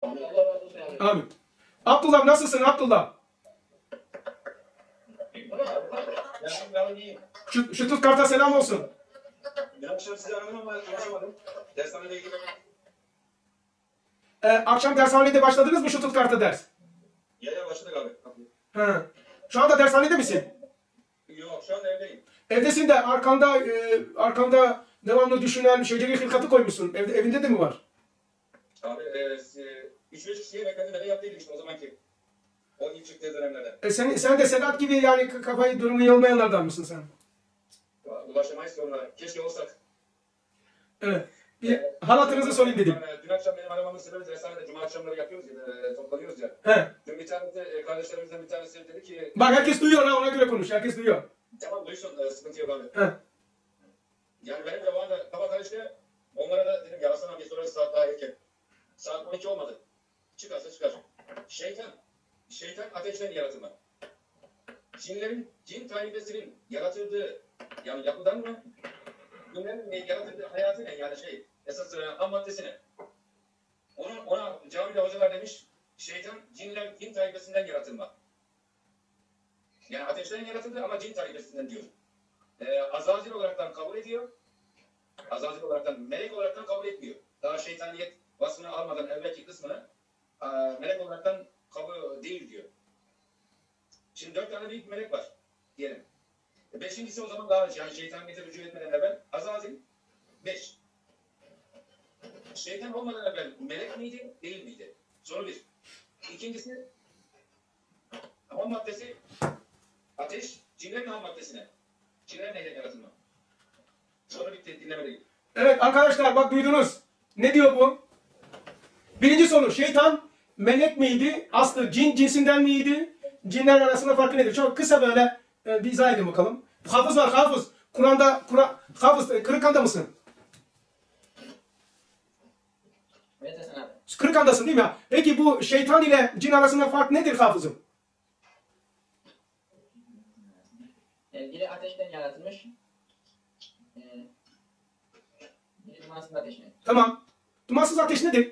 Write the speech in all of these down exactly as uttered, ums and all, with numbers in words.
Amin. Abdullah nasılsın Abdullah? Şu, şu Tutkart'a selam olsun. Ben akşam sizi aradım ama ulaşamadım. Dershanede ilgili. Ee, akşam dershanede başladınız mı şu Tutkart'a ders? Ya ya başladık abi. He. Şu anda dershanede misin? Yok şu an evdeyim. Evdesin de arkanda e, arkanda devamlı düşünen şeceri hilkatı koymuşsun. Evde, evinde de mi var? Abi üç beş kişiye beklediğim eve yaptıydım işte o zamanki. O ilk çıktığı dönemlerde. E sen, sen de Sedat gibi yani kafayı durumu yılmayanlardan mısın sen? Ulaşamayız ki onlara. Keşke olsak. Evet. Bir halatınızı sorayım dedim. Dün akşam benim aramamın sebebi dershanede cuma akşamları yapıyoruz ya, e, toplanıyoruz ya. He. Dün bir tanesi, e, kardeşlerimizden bir tanesi dedi ki... Bak herkes duyuyor ha, ona göre konuş. Herkes duyuyor. Tamam duysun, e, sıkıntı yok abi. He. Yani benim de o anda kafa karıştı. Onlara da dedim ya Hasan abi sorarız saat daha erken. Saat on iki olmadı. Çıkarsa çıkar. Şeytan, şeytan ateşten yaratılma. Cinlerin, cin taifesinin yaratıldığı, yani yapıdan mı? Cinlerin yaratıldığı hayatı ne? Yani şey, esas e, ham maddesi ne? Onun, ona camide hocalar demiş, şeytan, cinler, cin taifesinden yaratılma. Yani ateşten yaratıldı ama cin taifesinden diyor. E, Azazil olaraktan kabul ediyor. Azazil olaraktan, melek olaraktan kabul etmiyor. Daha şeytaniyet vasfını almadan evvelki kısmını e, melek olaraktan kabul değil diyor. Şimdi dört tane büyük melek var diyelim. E, beşincisi o zaman daha yani şeytaniyete rücu etmeden evvel Azazil beş. Şeytan olmadan evvel melek miydi, değil miydi? Soru bir. İkincisi ham maddesi ateş, cinlerin ham maddesine. Cinler neyle yaratılma? Soru bitti, dinlemedeyim. Evet arkadaşlar bak duydunuz. Ne diyor bu? Birinci soru, şeytan melek miydi? Aslı cin cinsinden miydi? Cinler arasında farkı nedir? Çok kısa böyle e, bir izah edin bakalım. Hafız var, hafız. Kur'an'da, Kur'an, hafız, e, Kırıkhan'da mısın? Evet Hasan abi. Kırıkhan'dasın değil mi? Peki bu şeytan ile cin arasında fark nedir hafızım? Yani biri ateşten yaratılmış. Ee, biri dumansız ateşten. Tamam. Dumansız ateş nedir?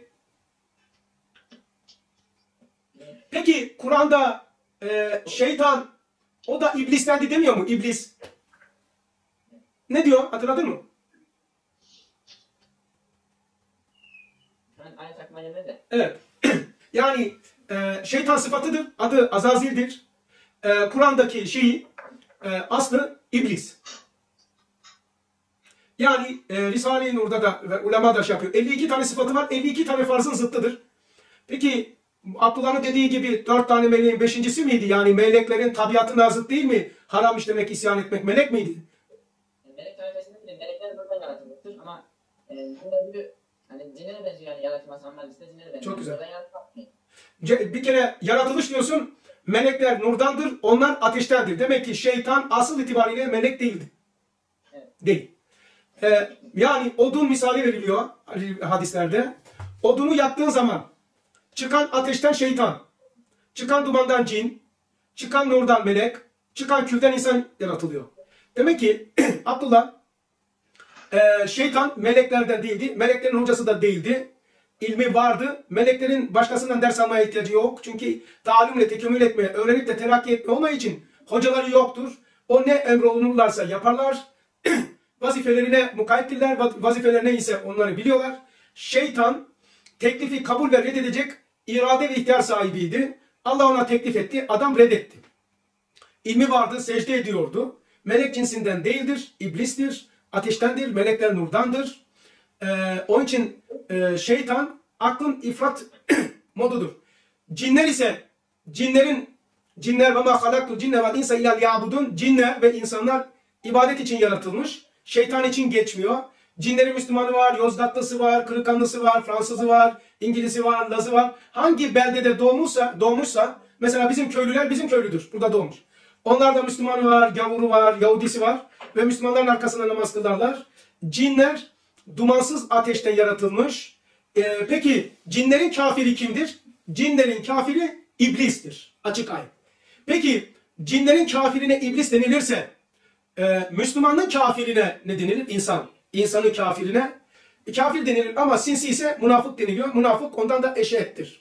Peki Kur'an'da e, şeytan o da iblistendi demiyor mu? İblis. Ne diyor? Hatırladın mı? Şu an ayet aklıma gelmedi de. Evet. Yani e, şeytan sıfatıdır. Adı Azazil'dir. E, Kur'an'daki şeyi e, aslı iblis. Yani e, Risale-i Nur'da da ve ulema da şey yapıyor. elli iki tane sıfatı var. elli iki tane farzın zıttıdır. Peki Abdullah'ın dediği gibi dört tane meleğin beşincisi miydi? Yani meleklerin tabiatına zıt değil mi? Haram işlemek, isyan etmek melek miydi? Yani melek taifesinde bile melekler buradan yaratılmıştır ama e, bunda gibi hani cinlere benziyor yani yaratılması ama liste cinlere benziyor. Çok güzel. Buradan yaratılmış. Ce- Bir kere yaratılış diyorsun. Melekler nurdandır, onlar ateştendir. Demek ki şeytan asıl itibariyle melek değildi. Evet. Değil. Ee, yani odun misali veriliyor hadislerde. Odunu yaktığın zaman çıkan ateşten şeytan, çıkan dumandan cin, çıkan nurdan melek, çıkan külden insan yaratılıyor. Demek ki Abdullah e, şeytan meleklerden değildi. Meleklerin hocası da değildi. İlmi vardı. Meleklerin başkasından ders almaya ihtiyacı yok. Çünkü talimle tekemmül etmeye, öğrenip de terakki etme olmadığı için hocaları yoktur. O ne emrolunurlarsa yaparlar. Vazifelerine mukayyettirler. Vazifeler neyse onları biliyorlar. Şeytan teklifi kabul ve reddedecek irade ve ihtiyar sahibiydi. Allah ona teklif etti. Adam reddetti. İlmi vardı. Secde ediyordu. Melek cinsinden değildir. İblistir. Ateştendir. Melekler nurdandır. Ee, onun için e, şeytan aklın ifrat modudur. Cinler ise cinlerin cinler ve ma halaktu cinne vel insa illa liyabudun cinler ve insanlar ibadet için yaratılmış. Şeytan için geçmiyor. Cinlerin Müslümanı var, Yozgatlısı var, Kırıkhanlısı var, Fransızı var, İngiliz'i var, Lazı var. Hangi beldede doğmuşsa, doğmuşsa mesela bizim köylüler bizim köylüdür. Burada doğmuş. Onlarda Müslümanı var, gavuru var, Yahudisi var ve Müslümanların arkasında namaz kılarlar. Cinler dumansız ateşten yaratılmış. Ee, peki cinlerin kafiri kimdir? Cinlerin kafiri iblistir. Açık ayet. Peki cinlerin kafirine iblis denilirse e, Müslümanın kafirine ne denilir? İnsan. İnsanın kafirine e, kafir denilir ama sinsi ise münafık deniliyor. Münafık ondan da eşeğettir.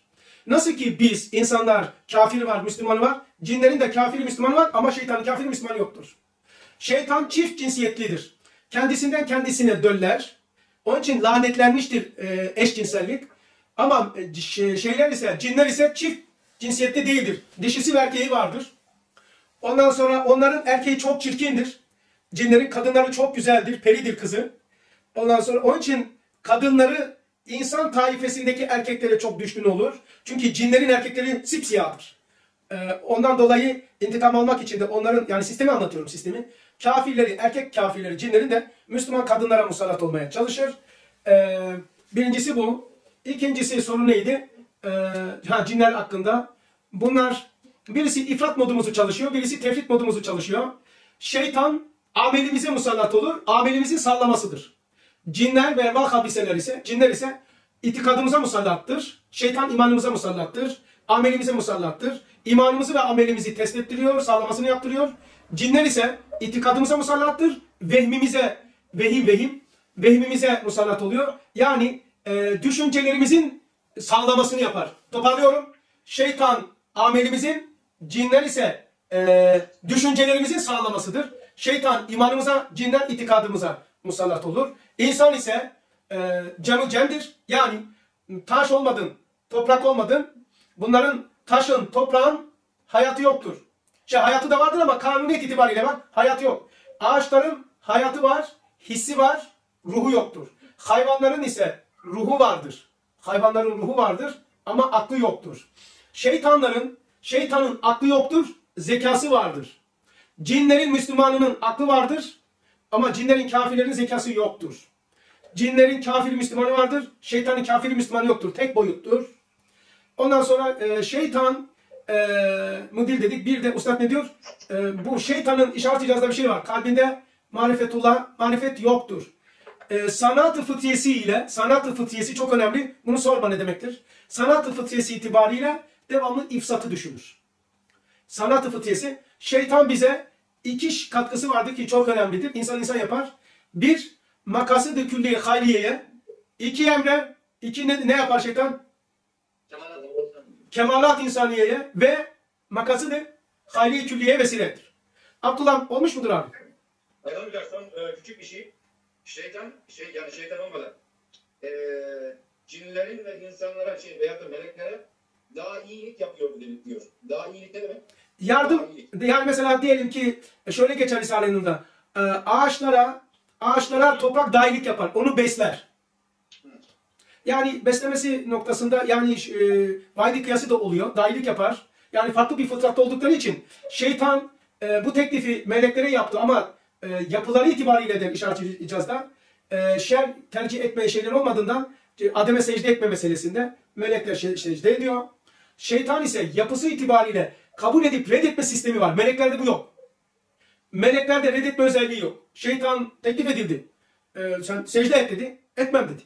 Nasıl ki biz insanlar kafiri var, Müslümanı var, cinlerin de kafiri Müslümanı var ama şeytanın kafiri Müslümanı yoktur. Şeytan çift cinsiyetlidir. Kendisinden kendisine döller. Onun için lanetlenmiştir e, eşcinsellik. Ama e, şeyler ise, cinler ise çift cinsiyetli değildir. Dişisi ve erkeği vardır. Ondan sonra onların erkeği çok çirkindir. Cinlerin kadınları çok güzeldir, peridir kızı. Ondan sonra onun için kadınları insan taifesindeki erkeklere çok düşkün olur. Çünkü cinlerin erkekleri sipsiyahdır. Ee, ondan dolayı intikam almak için de onların, yani sistemi anlatıyorum sistemi. Kafirleri, erkek kafirleri, cinlerin de Müslüman kadınlara musallat olmaya çalışır. Ee, birincisi bu. İkincisi soru neydi? Ee, ha, cinler hakkında. Bunlar birisi ifrat modumuzu çalışıyor, birisi tefrit modumuzu çalışıyor. Şeytan amelimize musallat olur, amelimizin sallamasıdır. Cinler ve ervah habiseler ise, cinler ise itikadımıza musallattır. Şeytan imanımıza musallattır. Amelimize musallattır. İmanımızı ve amelimizi test ettiriyor, sağlamasını yaptırıyor. Cinler ise itikadımıza musallattır. Vehmimize, vehim vehim, vehmimize musallat oluyor. Yani e, düşüncelerimizin sağlamasını yapar. Toparlıyorum. Şeytan amelimizin, cinler ise e, düşüncelerimizin sağlamasıdır. Şeytan imanımıza, cinler itikadımıza musallat olur. İnsan ise e, canı cemdir. Yani taş olmadın, toprak olmadın. Bunların taşın, toprağın hayatı yoktur. Şey, hayatı da vardır ama kanuniyet itibariyle var. Hayatı yok. Ağaçların hayatı var, hissi var, ruhu yoktur. Hayvanların ise ruhu vardır. Hayvanların ruhu vardır ama aklı yoktur. Şeytanların, şeytanın aklı yoktur, zekası vardır. Cinlerin, Müslümanının aklı vardır ama cinlerin, kafirlerin zekası yoktur. Cinlerin kafir Müslümanı vardır, şeytanın kafiri Müslümanı yoktur. Tek boyuttur. Ondan sonra e, şeytan e, mudil dedik. Bir de ustad ne diyor? E, bu şeytanın işaret icazda bir şey var. Kalbinde marifetullah, marifet yoktur. E, sanat-ı fıtriyesi ile, sanat-ı fıtriyesi çok önemli. Bunu sorma ne demektir? Sanat-ı fıtriyesi itibariyle devamlı ifsatı düşünür. Sanat-ı fıtriyesi, şeytan bize iki katkısı vardır ki çok önemlidir. İnsan insan yapar. Bir, makasıd-ı külliye hayriyeye. İki emre, iki ne, ne yapar şeytan? Kemalat insaniyeye ve makasıd-ı hayriye külliyeye vesiledir. Abdullah olmuş mudur abi? Yanılmıyorsam e, küçük bir şey. Şeytan, şey yani şeytan olmadan e, cinlerin ve insanlara şey veyahut da meleklere daha iyilik yapıyor diyor. Daha iyilik ne demek? Yardım, yani mesela diyelim ki şöyle geçer Risale-i Nur'da. E, ağaçlara, ağaçlara toprak dahilik yapar. Onu besler. Yani beslemesi noktasında yani e, vahidi kıyası da oluyor. Dahilik yapar. Yani farklı bir fıtratta oldukları için şeytan e, bu teklifi meleklere yaptı ama e, yapıları itibariyle de işaret icazda e, şer tercih etmeye şeyler olmadığından e, Adem'e secde etme meselesinde melekler şey, secde ediyor. Şeytan ise yapısı itibariyle kabul edip reddetme sistemi var. Meleklerde bu yok. Meleklerde reddetme özelliği yok. Şeytan teklif edildi. E, sen secde et dedi. Etmem dedi.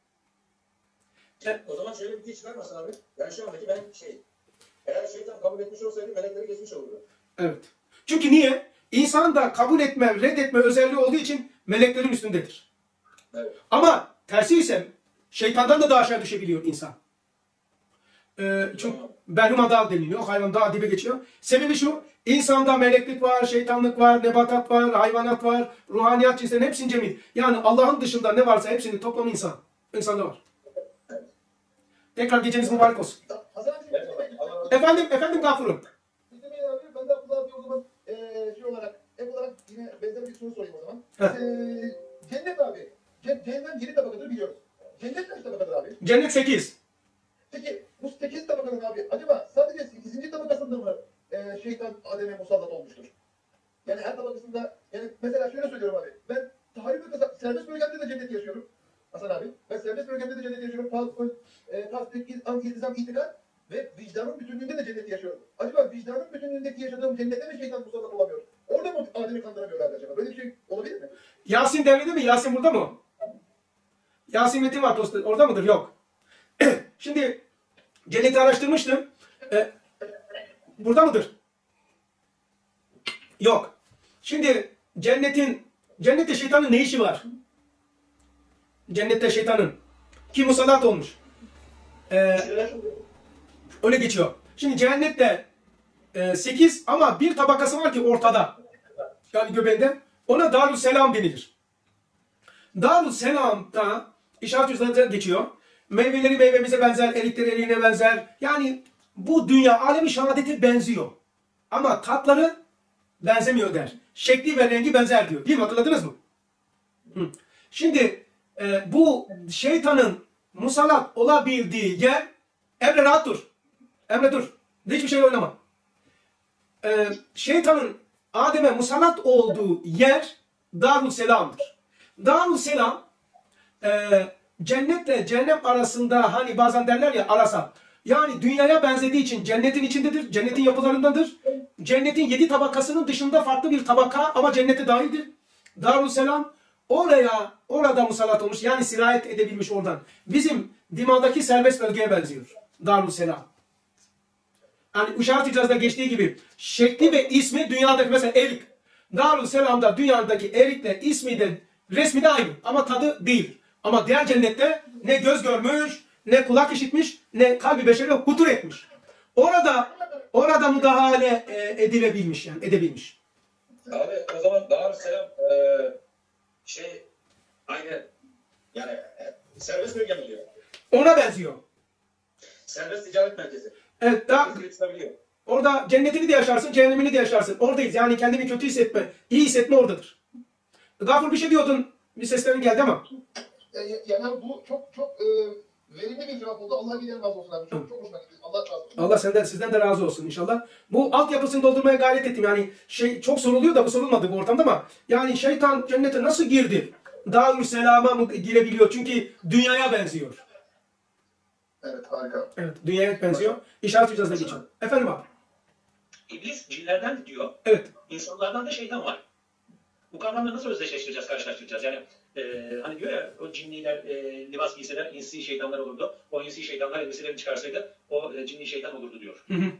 O zaman şöyle bir şey çıkarmasın abi. Yani şu andaki ben şey, eğer şeytan kabul etmiş olsaydı melekleri geçmiş olurdu. Evet. Çünkü niye? İnsan da kabul etme, reddetme özelliği olduğu için meleklerin üstündedir. Evet. Ama tersi ise şeytandan da daha aşağı düşebiliyor insan. Ee, çünkü berhum dal deniliyor. Hayvan daha dibe geçiyor. Sebebi şu, insanda meleklik var, şeytanlık var, nebatat var, hayvanat var, ruhaniyat cinslerinin hepsinin cemil. Yani Allah'ın dışında ne varsa hepsinin toplamı insan. İnsanda var. Tekrar geceniz mübarek olsun. Hasan abi, Efendim, efendim Gafur'um. İzlemeyin abi, ben de Abdullah abi o zaman eee şey olarak, ek olarak yine benzer bir soru sorayım o zaman. Heh. Eee cennet abi, ce- cehennem yedi tabakadır biliyoruz. Cennet kaç tabakadır abi? Cennet sekiz. Peki bu sekiz tabakanın abi, acaba sadece sekizinci tabakasında mı eee şeytan Adem'e musallat olmuştur? Yani her tabakasında, yani mesela şöyle söylüyorum abi, ben tahayyül ve kasa- serbest bölgemde de cennet yaşıyorum. Hasan abi, ben serbest bölgemde de cennet yaşıyorum. Tas, e, tasdik, ilzam, iltizam, itikad ve vicdanın bütünlüğünde de cenneti yaşıyorum. Acaba vicdanın bütünlüğündeki yaşadığım cennete mi şeytan musallat olamıyor? Orada mı Adem'i kandıramıyorlar acaba? Böyle bir şey olabilir mi? Yasin devrede mi? Yasin burada mı? Yasin Metin var dostum. Orada mıdır? Yok. Şimdi cenneti araştırmıştım. Ee, burada mıdır? Yok. Şimdi cennetin cennette şeytanın ne işi var? Cennette şeytanın. Kim musallat olmuş? Ee, Öyle geçiyor. Şimdi cehennette e, sekiz ama bir tabakası var ki ortada. Yani göbeğinde. Ona Darüsselam denilir. Darüsselam'da işaret yüzlerinde geçiyor. Meyveleri meyvemize benzer, erikleri eriğine benzer. Yani bu dünya alemi şehadete benziyor. Ama tatları benzemiyor der. Şekli ve rengi benzer diyor. Değil mi? Hatırladınız mı? Hı. Şimdi e, bu şeytanın musallat olabildiği yer, Emre rahat dur. Emre dur. Hiçbir şey oynama. E, şeytanın Adem'e musallat olduğu yer Darüsselam'dır. Darüsselam e, cennetle cehennem arasında hani bazen derler ya arasal. Yani dünyaya benzediği için cennetin içindedir, cennetin yapılarındadır. Cennetin yedi tabakasının dışında farklı bir tabaka ama cennete dahildir. Darüsselam oraya, orada musallat olmuş yani sirayet edebilmiş oradan. Bizim dimağdaki serbest bölgeye benziyor Darüsselam. Yani işaret icazda geçtiği gibi şekli ve ismi dünyadaki mesela erik. Darüsselam'da dünyadaki erikle ismi de resmi de aynı ama tadı değil. Ama diğer cennette ne göz görmüş, ne kulak işitmiş, ne kalbi beşeri hutur etmiş. Orada orada müdahale e, edilebilmiş yani edebilmiş. Abi o zaman Darüsselam e, şey aynı yani e, serbest bölge mi diyor? Ona benziyor. Serbest ticaret merkezi. Evet, daha, Üretilebiliyor. orada cennetini de yaşarsın, cehennemini de yaşarsın. Oradayız. Yani kendini kötü hissetme, iyi hissetme oradadır. Gafur bir şey diyordun. Bir seslerin geldi ama. Yani, yani bu çok çok e, verimli bir cevap oldu. Allah bilir razı olsun abi. Çok çok hoşuma gitti. Allah razı olsun. Allah senden sizden de razı olsun inşallah. Bu altyapısını doldurmaya gayret ettim. Yani şey çok soruluyor da bu sorulmadı bu ortamda ama yani şeytan cennete nasıl girdi? Darüsselam'a mı girebiliyor? Çünkü dünyaya benziyor. Evet harika. Evet, dünyaya benziyor. İşaret yüzazda geçiyor. Efendim abi. İblis cinlerden diyor, Evet. insanlardan da şeytan var. Bu kavramları nasıl özdeşleştireceğiz, karşılaştıracağız? Yani e, hani diyor ya, o cinniler e, libas giyseler insi şeytanlar olurdu. O insi şeytanlar elbiselerini çıkarsaydı o e, cinni şeytan olurdu diyor. Hı hı.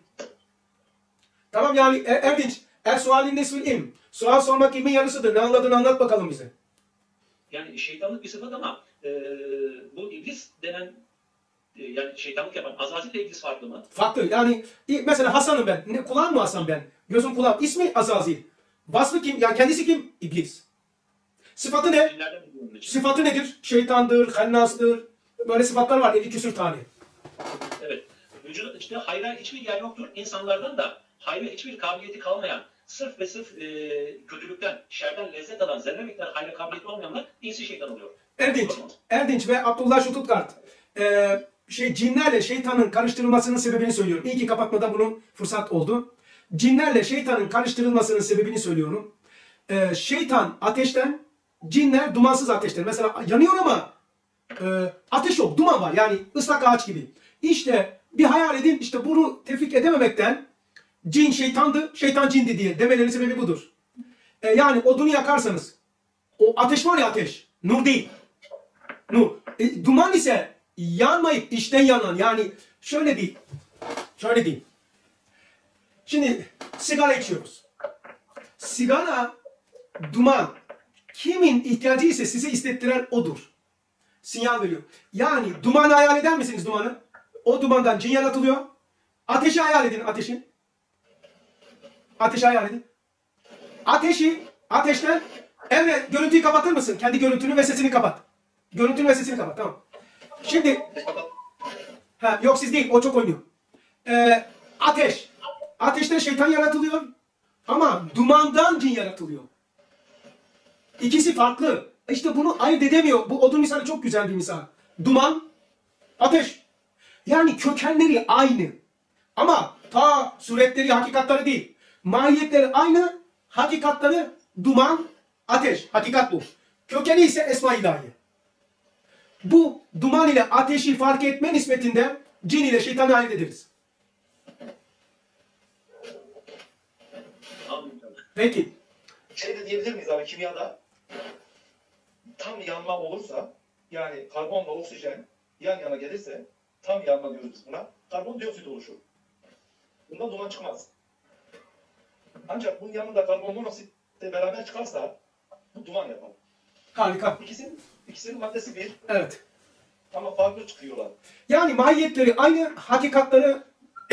Tamam yani e, Erdinç. Er sualin nesfil ilm. Sual sormak ilmin yarısıdır. Ne anladığını anlat bakalım bize. Yani şeytanlık bir sıfat ama e, bu iblis denen e, yani şeytanlık yapan Azazil ile iblis farklı mı? Farklı. Yani i- mesela Hasan'ım ben. Ne, kulağım mı Hasan ben? Gözüm kulağım. İsmi Azazil. Vasfı kim? Yani kendisi kim? İblis. Sıfatı ne? Cinlerden bir bunun için. Sıfatı nedir? Şeytandır, hannastır. Böyle sıfatlar var. elli küsür tane. Evet. Vücuda işte hayra hiçbir yer yoktur. İnsanlardan da hayra hiçbir kabiliyeti kalmayan, sırf ve sırf e, kötülükten, şerden lezzet alan, zerre miktar hayra kabiliyeti olmayanlar insi şeytan oluyor. Erdinç. Doğru mu? Erdinç ve Abdullah Stuttgart. Ee, şey, cinlerle şeytanın karıştırılmasının sebebini söylüyorum. İyi ki kapatmadan bunun fırsat oldu. Cinlerle şeytanın karıştırılmasının sebebini söylüyorum. Ee, şeytan ateşten, cinler dumansız ateşten. Mesela yanıyor ama e, ateş yok, duman var. Yani ıslak ağaç gibi. İşte bir hayal edin, işte bunu tefrik edememekten cin şeytandı, şeytan cindi diye demelerinin sebebi budur. Ee, yani odunu yakarsanız, o ateş var ya ateş, nur değil. Nur. E, duman ise yanmayıp içten yanan, yani şöyle değil. Şöyle değil. Şimdi sigara içiyoruz. Sigara, duman. Kimin ihtiyacı ise size hissettiren odur. Sinyal veriyor. Yani dumanı hayal eder misiniz dumanı? O dumandan cin yaratılıyor. Ateşi hayal edin ateşi. Ateşi hayal edin. Ateşi, ateşten evet görüntüyü kapatır mısın? Kendi görüntünü ve sesini kapat. Görüntünü ve sesini kapat. Tamam. Şimdi ha, yok siz değil. O çok oynuyor. Ee, ateş. Ateşten şeytan yaratılıyor. Ama dumandan cin yaratılıyor. İkisi farklı. İşte bunu ayırt edemiyor. Bu odun misali çok güzel bir misal. Duman, ateş. Yani kökenleri aynı. Ama ta suretleri, hakikatları değil. Mahiyetleri aynı, hakikatları duman, ateş. Hakikat bu. Kökeni ise Esma-i İlahi. Bu duman ile ateşi fark etme nispetinde cin ile şeytanı ayırt ederiz. Anladım. Peki. Şey de diyebilir miyiz abi kimyada? Tam yanma olursa yani karbonla oksijen yan yana gelirse tam yanma diyoruz biz buna. Karbondioksit oluşur. Bundan duman çıkmaz. Ancak bunun yanında karbonmonoksitle beraber çıkarsa bu duman yapar. Harika. İkisinin, ikisinin maddesi bir Evet. ama farklı çıkıyorlar. Yani mahiyetleri aynı, hakikatları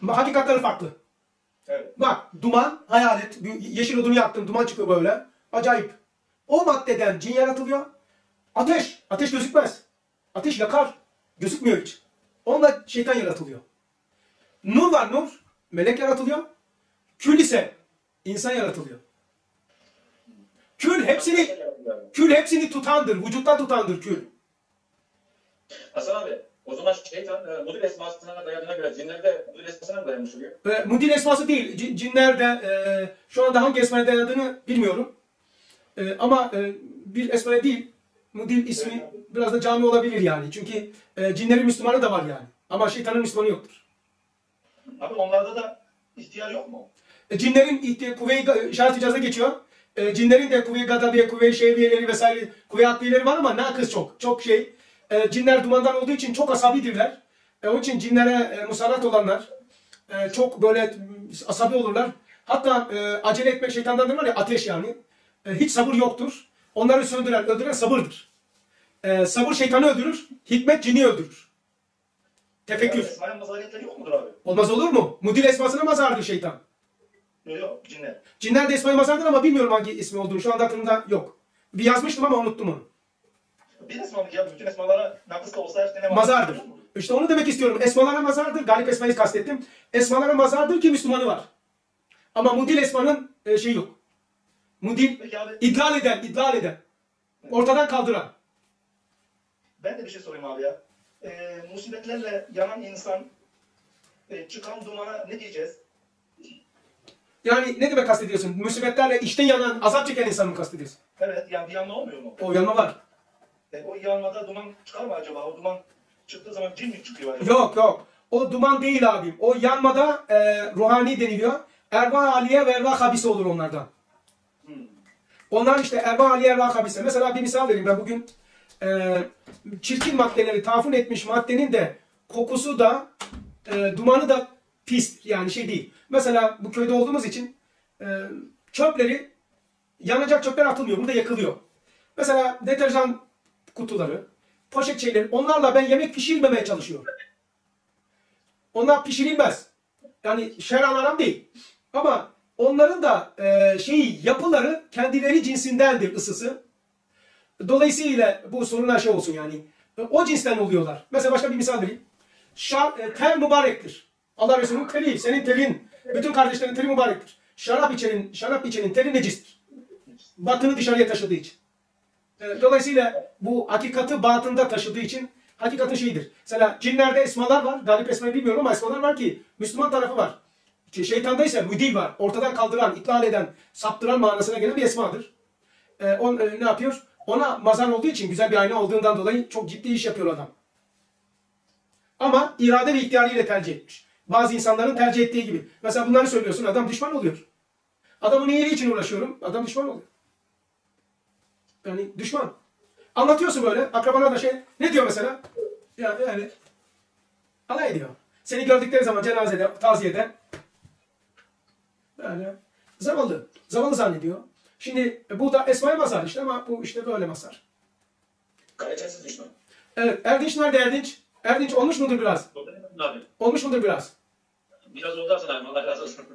Hakikatleri farklı. Evet. Bak duman, hayal et. Yeşil odunu yaktın, duman çıkıyor böyle. Acayip. O maddeden cin yaratılıyor. Ateş. Ateş gözükmez. Ateş yakar. Gözükmüyor hiç. Onunla şeytan yaratılıyor. Nur var nur. Melek yaratılıyor. Kül ise insan yaratılıyor. Kül hepsini kül hepsini tutandır. Vücuttan tutandır kül. Hasan abi, o zaman şeytan e, Mudil esmasına dayadığına göre cinler de Mudil esmasına mı dayanmış oluyor? E, Mudil esması değil. C- cinler de e, şu anda hangi esmaya dayadığını bilmiyorum. E, ama e, bir esmaya değil. Mudil ismi biraz da cami olabilir yani. Çünkü e, cinlerin Müslümanı da var yani. Ama şeytanın Müslümanı yoktur. Abi onlarda da ihtiyar yok mu? E, cinlerin ihti- kuvve-i şart icazda geçiyor. E, cinlerin de kuvve-i gadabiye, kuvve-i şevviyeleri vesaire kuvve-i akliyeleri var ama nakıs çok. Çok şey. E, cinler dumandan olduğu için çok asabidirler. E, onun için cinlere e, musallat olanlar e, çok böyle asabi olurlar. Hatta e, acele etmek şeytandan var ya ateş yani. E, hiç sabır yoktur. Onları söndüren, öldüren sabırdır. E, sabır şeytanı öldürür. Hikmet cini öldürür. Tefekkür. Yani İsmail'in mazariyetleri yok mudur abi? Olmaz olur mu? Mudil esmasına mazardır şeytan. Yok yok cinler. Cinler de İsmail Mazar'dır ama bilmiyorum hangi ismi olduğunu. Şu anda aklımda yok. Bir yazmıştım ama unuttum onu. Bir esmalık ya bütün esmalara nakıs da olsa her ne Mazardır. İşte onu demek istiyorum. Esmalara mazardır. Galip Esma'yı kastettim. Esmalara mazardır ki Müslümanı var. Ama Mudil Esma'nın e, şeyi yok. Mudil Peki abi idlal eden, idlal eden. Ortadan kaldıran. ben de bir şey sorayım abi ya. Ee, musibetlerle yanan insan e, çıkan dumana ne diyeceğiz? Yani ne demek kastediyorsun? Musibetlerle işte yanan, azap çeken insanı mı kastediyorsun? Evet yani bir yanma olmuyor mu? O yanma var. E, o yanmada duman çıkar mı acaba? O duman çıktığı zaman cin mi çıkıyor acaba? Yok yok. O duman değil abim. O yanmada e, ruhani deniliyor. Erva aliye ve erva habise olur onlardan. Hmm. Onlar işte erva aliye erva habise. Mesela bir misal vereyim ben bugün. E, çirkin maddeleri tafun etmiş maddenin de kokusu da e, dumanı da pis yani şey değil. Mesela bu köyde olduğumuz için e, çöpleri yanacak çöpler atılmıyor. Burada yakılıyor. Mesela deterjan kutuları, poşet şeyleri onlarla ben yemek pişirmemeye çalışıyorum. Onlar pişirilmez. Yani şer'an haram değil. Ama onların da e, şeyi yapıları kendileri cinsindendir ısısı. Dolayısıyla bu sorunlar şey olsun yani. O cinsten oluyorlar. Mesela başka bir misal vereyim. Şar, e, ter mübarektir. Allah Resulü'nün teri, senin terin, bütün kardeşlerin teri mübarektir. Şarap içenin, şarap içenin teri necistir. Batını dışarıya taşıdığı için. E, dolayısıyla bu hakikati batında taşıdığı için hakikatın şeyidir. Mesela cinlerde esmalar var. Galip esmayı bilmiyorum ama esmalar var ki Müslüman tarafı var. Şeytanda ise müdil var. Ortadan kaldıran, itlal eden, saptıran manasına gelen bir esmadır. E, on, e, ne yapıyor? Ona mazhar olduğu için güzel bir ayna olduğundan dolayı çok ciddi iş yapıyor adam. Ama irade ve ihtiyarıyla tercih etmiş. Bazı insanların tercih ettiği gibi. Mesela bunları söylüyorsun adam düşman oluyor. Adamın iyiliği için uğraşıyorum. Adam düşman oluyor. Yani düşman. Anlatıyorsun böyle. Akrabana da şey. Ne diyor mesela? Ya yani alay ediyor. Seni gördükleri zaman cenazede, taziyede böyle zavallı. Zavallı zannediyor. Şimdi bu da Esma-i Mazhar işte ama bu işte böyle mazhar. Kalitesiz düşman. Evet. Erdinç nerede Erdinç? Erdinç olmuş mudur biraz? Abi. Olmuş mudur biraz? Biraz oldu Hasan abi. Allah razı olsun.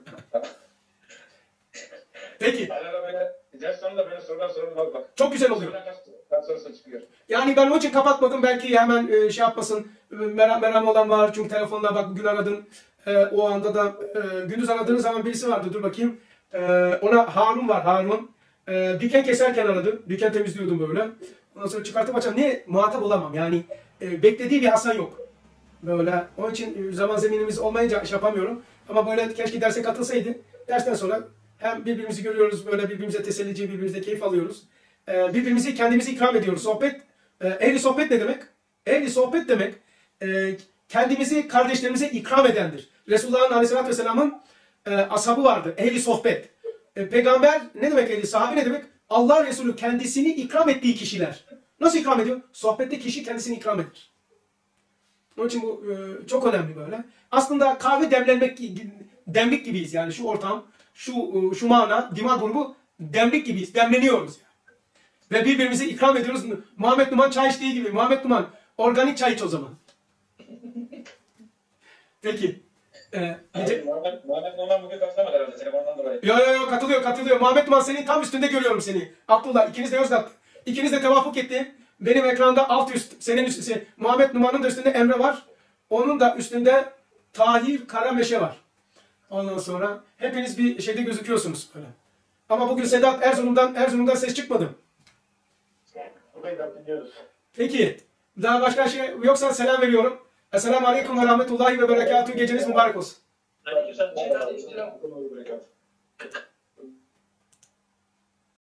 Peki. Arada böyle ders sonunda böyle sorular sorun var bak. Çok güzel oluyor. Sonra kaç kaç sorusu çıkıyor. Yani ben onun için kapatmadım. Belki hemen e, şey yapmasın. E, Meram, meram olan var. Çünkü telefonla bak bugün aradın. E, o anda da e, gündüz aradığınız zaman birisi vardı. Dur bakayım. E, ona Harun var. Harun. E, diken keserken aradı. Diken temizliyordum böyle. Ondan sonra çıkartıp açalım. Niye? Muhatap olamam. Yani e, beklediği bir Hasan yok. Böyle. Onun için e, zaman zeminimiz olmayınca iş yapamıyorum. Ama böyle keşke derse katılsaydı. Dersten sonra hem birbirimizi görüyoruz. Böyle birbirimize tesellici, birbirimize keyif alıyoruz. E, birbirimizi kendimizi ikram ediyoruz. Sohbet. E, ehli sohbet ne demek? Ehli sohbet demek e, kendimizi kardeşlerimize ikram edendir. Resulullah'ın Aleyhisselatü Vesselam'ın e, ashabı vardı. Ehli sohbet. E, peygamber ne demek ehli? Sahabe ne demek? Allah Resulü kendisini ikram ettiği kişiler. Nasıl ikram ediyor? Sohbette kişi kendisini ikram eder. Onun için bu e, çok önemli böyle. Aslında kahve demlenmek, demlik gibiyiz yani şu ortam, şu e, şu mana, dima grubu demlik gibiyiz. Demleniyoruz yani. Ve birbirimize ikram ediyoruz. Muhammed Numan çay içtiği gibi. Muhammed Numan organik çay iç o zaman. Peki. Ee, Abi, Muhammed, Muhammed Numan bugün katılamadı herhalde telefondan dolayı. Yo yo yo katılıyor katılıyor. Muhammed Numan senin tam üstünde görüyorum seni. Abdullah ikiniz de Yozgat. İkiniz de tevafuk etti. Benim ekranda alt üst senin üstü. Muhammed Numan'ın da üstünde Emre var. Onun da üstünde Tahir Karameşe var. Ondan sonra hepiniz bir şeyde gözüküyorsunuz böyle. Ama bugün Sedat Erzurum'dan Erzurum'dan ses çıkmadı. Peki. Daha başka şey yoksa selam veriyorum. Esselamu Aleyküm ve Rahmetullahi ve Berekatuhu. Geceniz mübarek olsun. Aleykümselam. Şeytan,